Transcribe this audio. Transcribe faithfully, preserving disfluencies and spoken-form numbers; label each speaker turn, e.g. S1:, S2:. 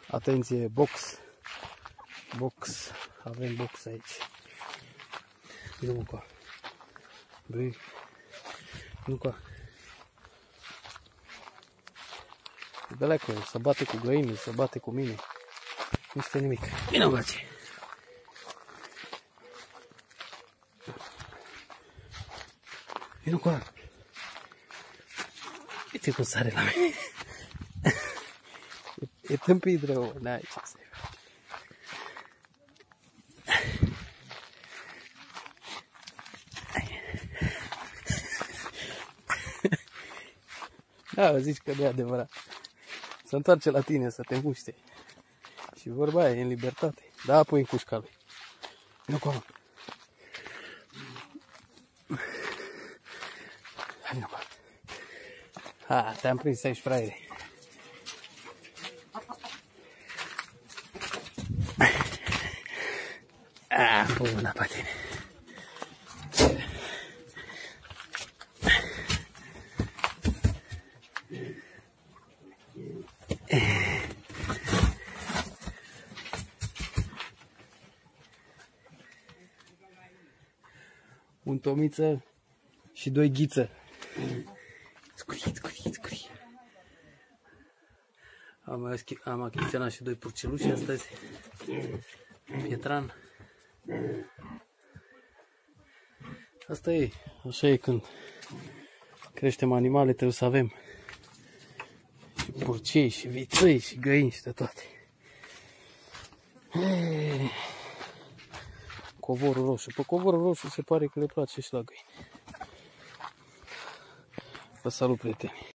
S1: Atenție, box. Box. Avem box aici. Nu cu. Băi. Nu cu. Dă-le-a cu el, să bate cu găini, să bate cu mine. Nu este nimic. Vino, băce. Vino cu ăla. Uite cum sare la mine. E, e tâmpit rău, n-ai ce să faci. Da, zici că nu e adevărat. Se întoarce la tine să te muște. Și vorba aia, e în libertate. Da, apoi în cușca lui. Nu cu ăla. Hai, nu cu ăla. Ha, te-am prins aici, fraiere. Ah, pun mâna pe tine. Un tomiță și doi ghiță. Scuri, scuri, scuri. Am, am achiziționat și doi purceluși astăzi. Pietran. Asta e, așa e când creștem animale, trebuie să avem și purcei, și viței, și găini, și de toate. Eee. Covorul roșu. Pe covorul roșu se pare că le place și la găini. Vă salut, prieteni!